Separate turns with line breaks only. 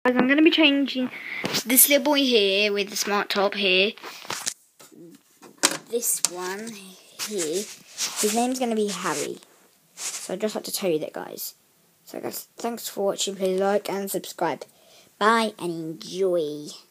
I'm going to be changing this little boy here with the smart top here. This one here, his name's going to be Harry. So I'd just like to tell you that, guys. So guys, thanks for watching. Please like and subscribe. Bye and enjoy.